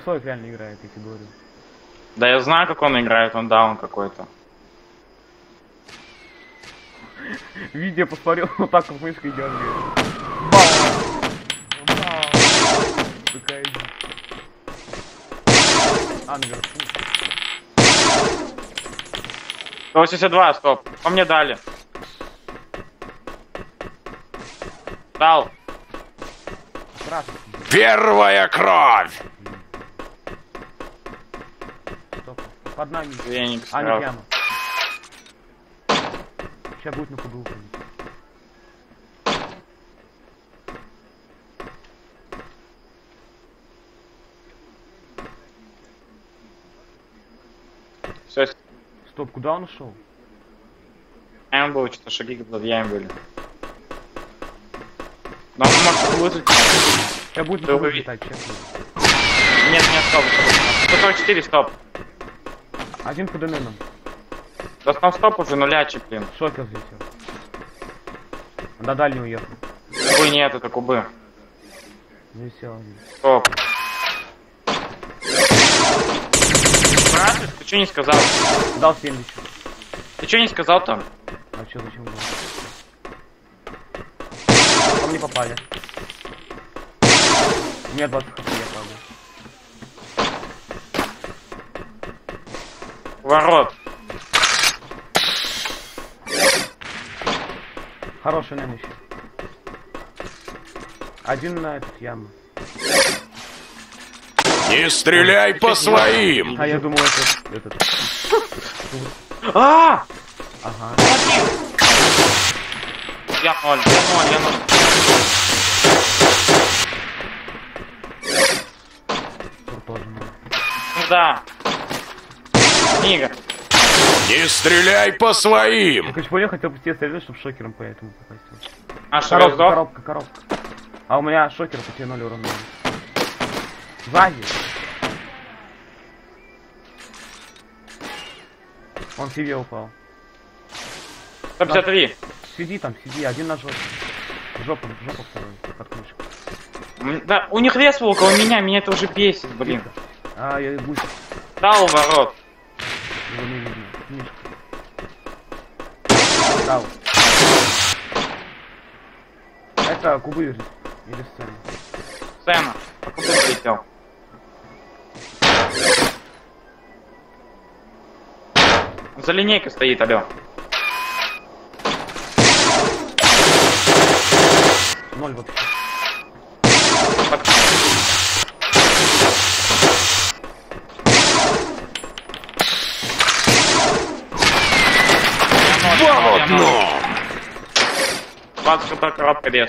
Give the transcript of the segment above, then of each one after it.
Сойк реально играет, я тебе говорю. Да я знаю, как он играет, он даун какой-то. Видео посмотрел, вот так как мышкой дергает. Такая... А, наверху. 182, стоп. По мне дали. Дал. Страшно. Первая кровь! Стоп. Под нами. Феникс. А, не прямо. Сейчас будет на кубы уходить. Все, Стоп, куда он ушел? М был, что-то шаги под яем были. Но он может вызвать. Сейчас будет на Да кубы вы- летать, честно. Нет, стоп. 144, стоп. Один под ННом. Да там стоп уже нулячий, блин. Шокер здесь. До дальнего уехал. Кубы нет, это кубы. Не сел. Стоп. Спрашиваешь, ты что не сказал? Дал 70. Ты что не сказал там? А что, зачем было? По мне попали. У меня 20 хп, я падаю. Ворот. Хороший нэн еще. Один на этот яму. Не стреляй по своим! А я думал этот. А! Ага. Я ноль. Тур тоже ноль. Ну да. Книга. Не стреляй по своим! Короче, понял, хотел бы тебе стрелять, чтобы шокером по этому попасть. А что, Коробка. А у меня шокер по тебе 0 урона. Сзади. Он себе упал. 153. Сиди там, один на жопу. Жопа второй, под крышку. Да, у них вес около меня это уже бесит, блин. А, я гусь. Дал ворот. Его не видно. Книжка. Дал. Это кубы или сцена? Сцена. А куда полетел? За линейкой стоит, алё. 0 вообще. В одно! 20 хп коробка без.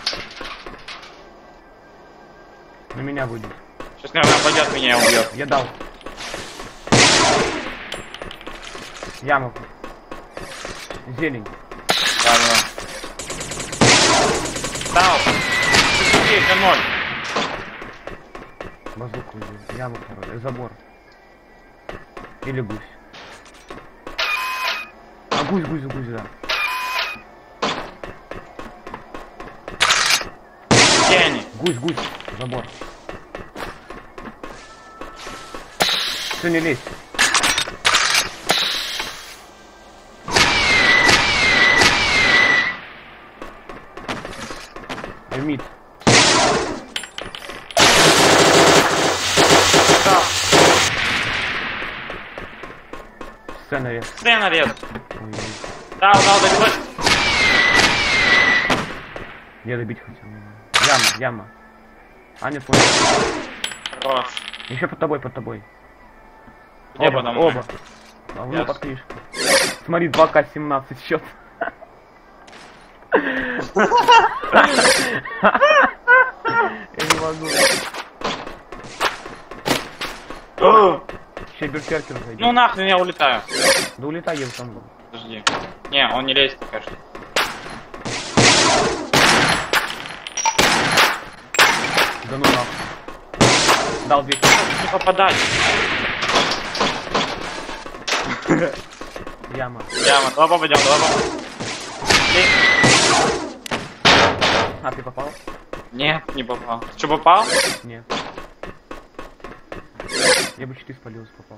На меня выйдет. Сейчас, наверное, пойдет меня и убьет. Я дал. Яму. Зелень. Да. Дал. 0. Базуку взял. Яму второй. Забор. Или гусь. А гусь, да. Где они? Гусь. Забор. Все, не лезь. Мид. Сцена рез. Дал, добивай. Я добить хотел. Яма. А, нет, понял. Хорош. Еще под тобой. Оба. А вы под книжкой. Смотри, 2К17 счет. Я не могу. Сейчас берсеркер зайдет. Ну нахрен, я улетаю. Да улетай, я там был. Подожди. Не, он не лезет, конечно. Да ну нахуй. Дал 200. Не попадать. Яма. Давай попадем. А, ты попал? Нет, не попал. Ты что, попал? Нет. Я бы 4 спалился, попал.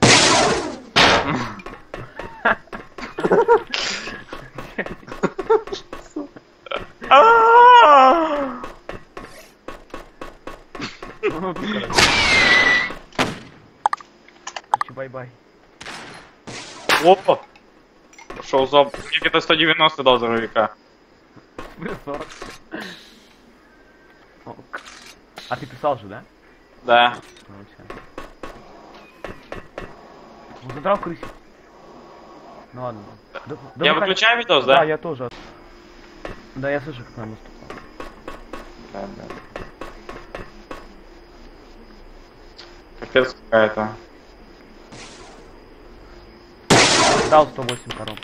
Ну, тут, короче. Бай-бай. Опа! Пошел зоб. Мне где-то 190 дал здоровяка. 40. А ты писал же, да? Да. Он задрал крысить. Ну ладно. Да, Я выходи. выключаю видос, да? Да, я тоже. Да, я слышу, как нам наступал. Да, да. Капец какая-то. Дал 108 коробок.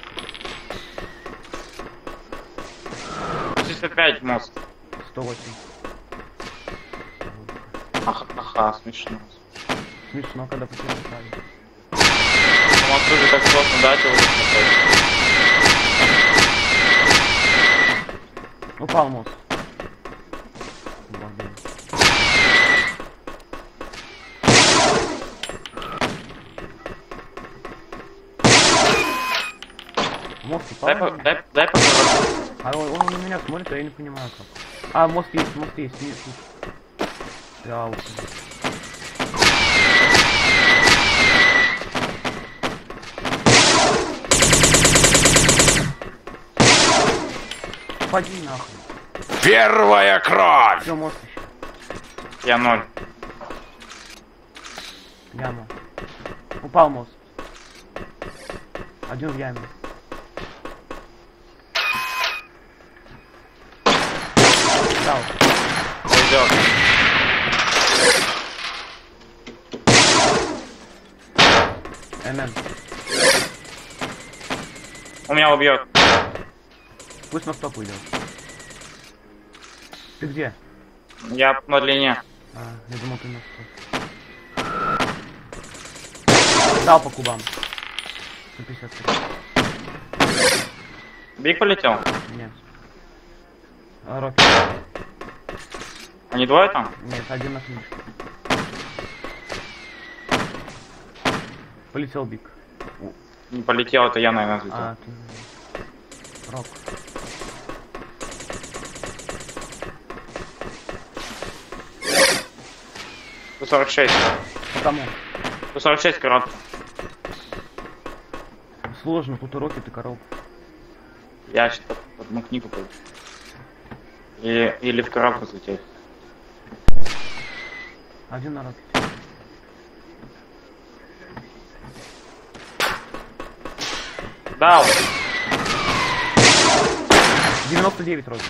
65 мост. 108. Ага, смешно. Смешно, когда потеряли. У вас тоже так сложно дать его. Упал мост. Молодец. Мост упал. Дай пока. А он на меня смотрит, а я не понимаю как. А, мост есть, снизу. Да, вот. Поди нахуй. Первая кровь! Все, мост еще. Я 0. Яма. Упал мост. Один в яме. Дал. Пойдет. НН. У меня убьет. Пусть на стоп уйдет. Ты где? Я на длине. А, я думал, ты на стоп. Дал по кубам. 153. Биг полетел. Нет. А, Рокки. Они двое там? Нет, один на финиш. Полетел Биг. Не полетел, это я, наверное, взлетел. А, ты... Рок. По 46. Потому. 146 коротко. Сложно, тут и Рокки, ты коробка. Я сейчас под одну книгу пойду. Или в коробку взлететь. Один на Рокки. Дал. 99 Рокки.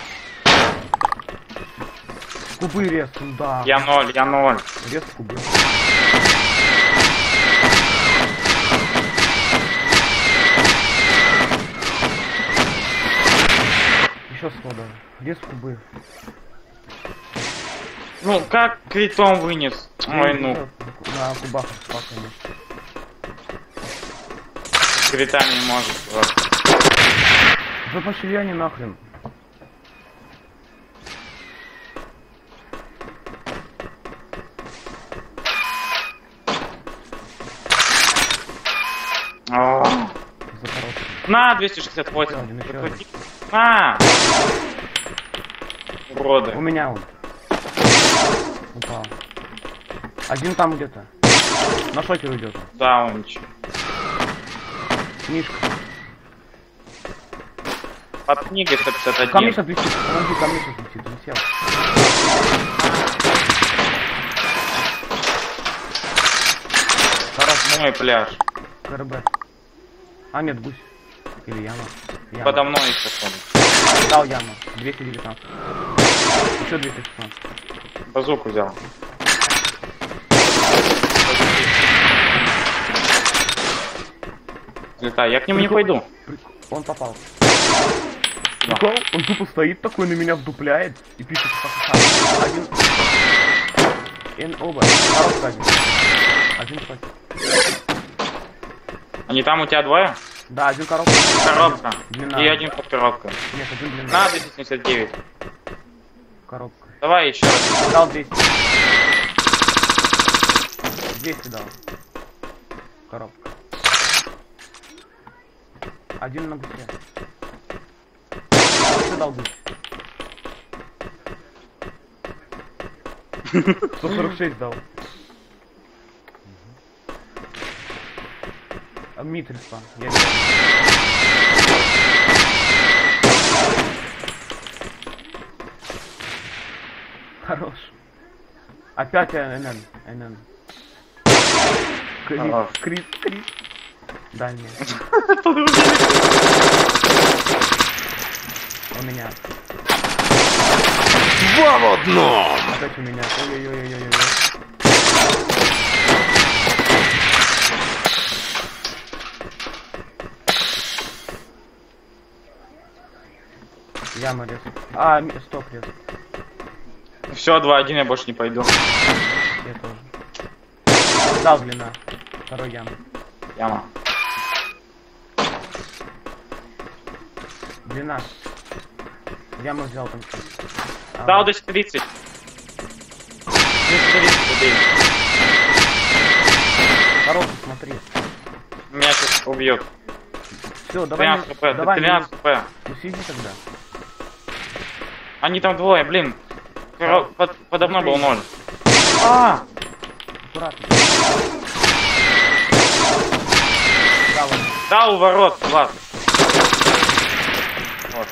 Кубы рез, да. Я 0. Рез кубы. Еще 100 даже. Рез кубы. Ну, как критом вынес? Ой, ну. На кубах спокойно. Критами не может. Вот. Да пошли они нахрен. О. Запорожцы. На, 268. Еще один. На! Уроды. У меня он. Упал. Один там где-то. На шокер уйдет. Да, он ничего. Мишка. Под книгой 151. Ко мне сейчас летит. Подожди, ко мне сейчас летит. Он сел. Мой пляж. КРБ. А нет, гусь. Или яма. Яма. Подо мной еще ходит. Дал яму. 219. Еще 216. Базуку взял. Взлетай, я к нему не пойду. Он попал. Да. Прикол, он тупо стоит такой, на меня вдупляет и пишет ха-ха-ха. Один... Оба. Коробка один. Один шокер. Они там у тебя двое? Да, один коробка. Коробка. Длина. И один под коробкой. Нет, один длина. На 279. Коробка. Давай еще раз. Дал 200. 200 дал. Коробка. Один на бусе. Что дал быть? 146 дал. Митрильство. Я не... Хорош. Опять НН. Крис. Дальний. У меня. Два в одном! Опять у меня. Ой-ой-ой-ой-ой. Яма рез. Стоп рез. Все, 2-1, я больше не пойду. Я тоже. Дал длина. Второй яма. Яма. Длина. Яму взял там. Дал 230. 230, убей. Хорош, смотри. Меня сейчас убьет. Все, давай. 13 хп, 13 хп. Ну сиди тогда. Они там двое, блин. Подо мной был 0. Аккуратно. Дал ворот, Влад. Вот.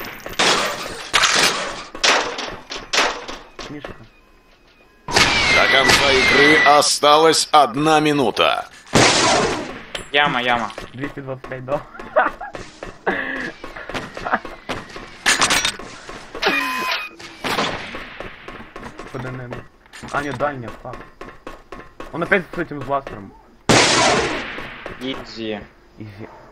Мишка. До конца игры осталась 1 минута. Яма. 225 дал. Под НН. Нет, дальняя, фак. Он опять с этим с бластером. Изи. Изи.